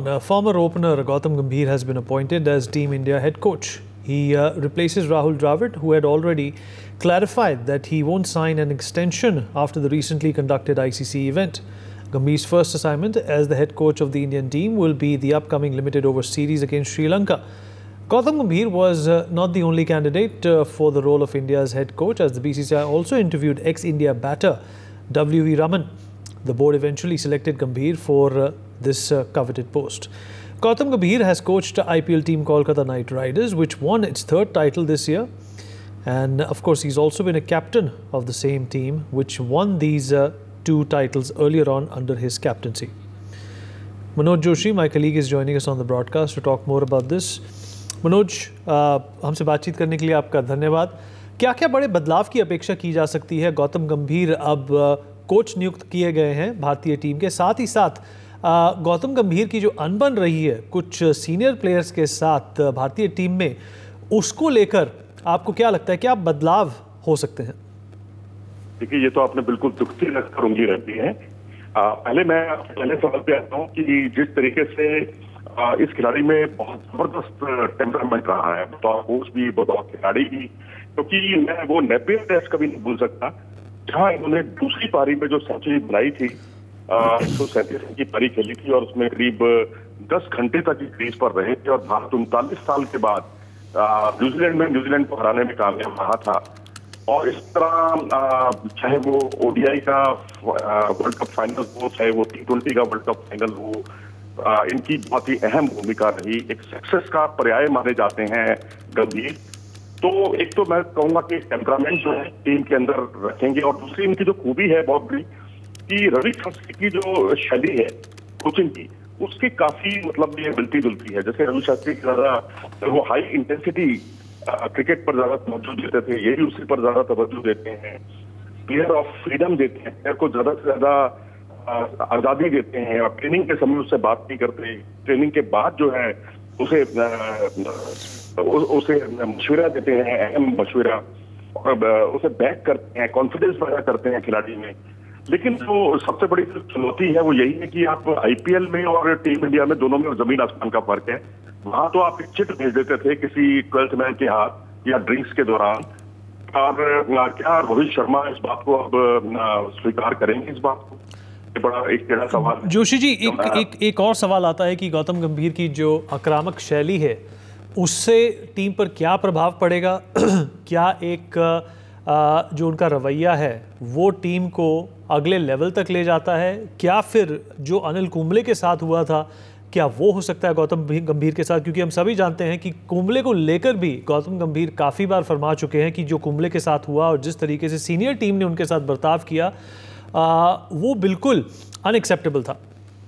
Former opener Gautam Gambhir has been appointed as Team India head coach. He replaces Rahul Dravid, who had already clarified that he won't sign an extension after the recently conducted ICC event. Gambhir's first assignment as the head coach of the Indian team will be the upcoming limited over series against Sri Lanka. Gautam Gambhir was not the only candidate for the role of India's head coach, as the BCCI also interviewed ex-India batter W.V. Raman. The board eventually selected Gambhir for this coveted post. Gautam Gambhir has coached IPL team Kolkata Knight Riders, which won its third title this year. And of course, he's also been a captain of the same team, which won these two titles earlier on under his captaincy. Manoj Joshi, my colleague, is joining us on the broadcast to talk more about this. Manoj, हमसे बातचीत करने के लिए आपका धन्यवाद। क्या-क्या बड़े बदलाव की अपेक्षा की जा सकती है? गौतम गंभीर अब कोच नियुक्त किए गए हैं भारतीय टीम के, साथ ही साथ गौतम गंभीर की जो अनबन रही है कुछ सीनियर प्लेयर्स के साथ भारतीय टीम में, उसको लेकर आपको क्या लगता है, क्या बदलाव हो सकते हैं? देखिए, ये तो आपने बिल्कुल दुखती उंगली रखी है। पहले सवाल पे आता हूँ कि जिस तरीके से इस खिलाड़ी में बहुत जबरदस्त टेम्परामेंट रहा है, बतौर कोच भी, बतौर खिलाड़ी भी, क्योंकि मैं वो नेपियर टेस्ट कभी नहीं भूल सकता जहां इन्होंने दूसरी पारी में जो सेंचुरी बनाई थी, 137 रन की पारी खेली थी और उसमें करीब 10 घंटे तक क्रीज पर रहे थे और भारत 39 साल के बाद न्यूजीलैंड को हराने में कामयाब रहा था। और इस तरह चाहे वो ओडीआई का वर्ल्ड कप फाइनल हो, चाहे वो T20 का वर्ल्ड कप फाइनल हो, इनकी बहुत ही अहम भूमिका रही। एक सक्सेस का पर्याय माने जाते हैं गंभीर। तो एक तो मैं कहूंगा कि टेम्परामेंट जो है टीम के अंदर रखेंगे, और दूसरी इनकी जो खूबी है बहुत बड़ी कि रवि शास्त्री की जो शैली है कोचिंग की, उसकी काफी मतलब ये मिलती जुलती है। जैसे रवि शास्त्री ज्यादा वो हाई इंटेंसिटी क्रिकेट पर ज्यादा तवज्जो देते थे, ये भी उसी पर ज्यादा तवज्जो देते हैं। प्लेयर ऑफ फ्रीडम देते हैं, प्लेयर को ज्यादा से ज्यादा आजादी देते हैं और ट्रेनिंग के समय उससे बात नहीं करते। ट्रेनिंग के बाद जो है उसे मशवरा देते हैं, अहम मशवरा, और उसे बैक करते हैं, कॉन्फिडेंस पैदा करते हैं खिलाड़ी में। लेकिन जो सबसे बड़ी चुनौती है वो यही है कि आप आईपीएल में और टीम इंडिया में दोनों में जमीन आसमान का फर्क है। वहां तो आप एक चिट भेज देते थे किसी 12th मैन के हाथ या ड्रिंक्स के दौरान, और क्या रोहित शर्मा इस बात को अब स्वीकार करेंगे? इस बात को बड़ा एक टेढ़ा सवाल है। जोशी जी, एक और सवाल आता है कि गौतम गंभीर की जो आक्रामक शैली है उससे टीम पर क्या प्रभाव पड़ेगा? क्या एक जो उनका रवैया है वो टीम को अगले लेवल तक ले जाता है? क्या फिर जो अनिल कुंबले के साथ हुआ था, क्या वो हो सकता है गौतम गंभीर के साथ? क्योंकि हम सभी जानते हैं कि कुंबले को लेकर भी गौतम गंभीर काफ़ी बार फरमा चुके हैं कि जो कुंबले के साथ हुआ और जिस तरीके से सीनियर टीम ने उनके साथ बर्ताव किया वो बिल्कुल अनएक्सेप्टेबल था।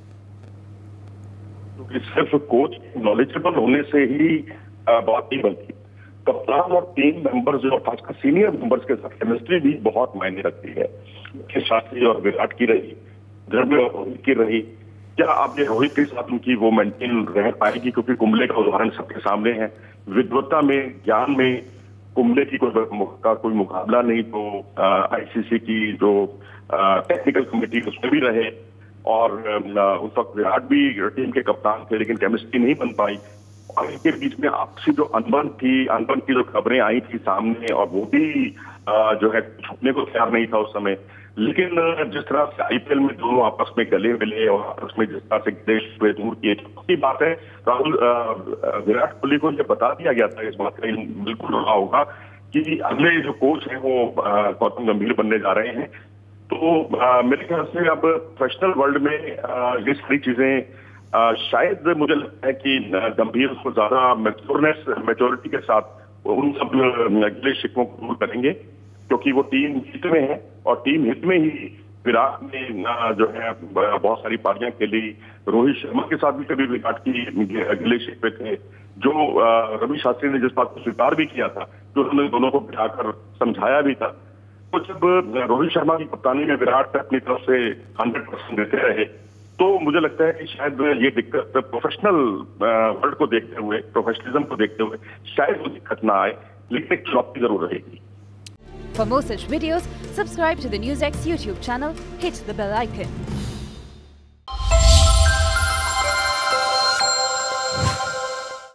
क्योंकि सिर्फ कोच नॉलेजेबल होने से ही बात नहीं बनती, कप्तान और टीम मेंबर्स जो खासकर सीनियर मेंबर्स के साथ केमिस्ट्री भी बहुत मायने रखती है। शास्त्री और विराट की रही, रोहित की रही, क्या आप ये रोहित के साथ उनकी वो मेंटेन रह पाएगी? क्योंकि कुंबले का उदाहरण सबके सामने है, विद्वता में, ज्ञान में कुंबले की कोई मुकाबला नहीं। तो आईसीसी की जो टेक्निकल कमेटी उसमें भी रहे, और उस वक्त विराट भी टीम के कप्तान थे, लेकिन केमिस्ट्री नहीं बन पाई। और इनके बीच में आपसी जो अनबन की जो खबरें आई थी सामने, और वो भी जो है छुपने को तैयार नहीं था उस समय। लेकिन जिस तरह से आईपीएल में दोनों आपस में गले मिले और आपस में जिस तरह से देश पे दूर किए, की बात है विराट कोहली को ये बता दिया गया था, इस बात का बिल्कुल रहा होगा कि अगले जो कोच है वो गौतम गंभीर बनने जा रहे हैं। तो मेरे ख्याल से अब प्रोफेशनल वर्ल्ड में ये सारी चीजें शायद मुझे लगता है कि गंभीर उसको ज्यादा मैच्योरिटी के साथ उन सब गिले शिकवों को दूर करेंगे, क्योंकि वो टीम हित में है, और टीम हित में ही विराट ने जो है बहुत सारी पारियां खेली। रोहित शर्मा के साथ भी कभी विराट की गिले शिकवे थे, जो रवि शास्त्री ने जिस बात को स्वीकार भी किया था, जो उन्होंने दोनों को बिठाकर समझाया भी था। तो जब रोहित शर्मा की कप्तानी में विराट अपनी तरफ से 100% देते रहे, तो मुझे लगता है कि शायद ये दिक्कत प्रोफेशनल वर्ल्ड को देखते हुए, प्रोफेशनलिज्म को देखते हुए शायद वो दिक्कत ना आए, लेकिन एक चुनौती जरूर रहेगी। For more such videos, subscribe to the NewsX YouTube channel, hit the bell icon.